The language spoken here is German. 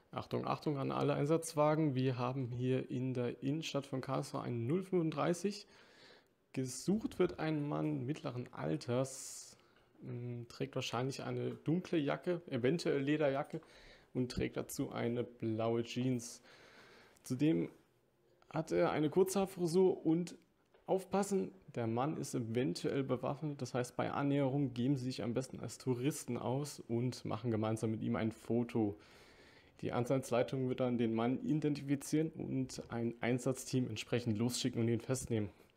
Achtung, Achtung an alle Einsatzwagen. Wir haben hier in der Innenstadt von Karlsruhe einen 035. Gesucht wird ein Mann mittleren Alters, trägt wahrscheinlich eine dunkle Jacke, eventuell Lederjacke und trägt dazu eine blaue Jeans. Zudem hat er eine Kurzhaarfrisur und aufpassen, der Mann ist eventuell bewaffnet. Das heißt, bei Annäherung geben Sie sich am besten als Touristen aus und machen gemeinsam mit ihm ein Foto. Die Einsatzleitung wird dann den Mann identifizieren und ein Einsatzteam entsprechend losschicken und ihn festnehmen.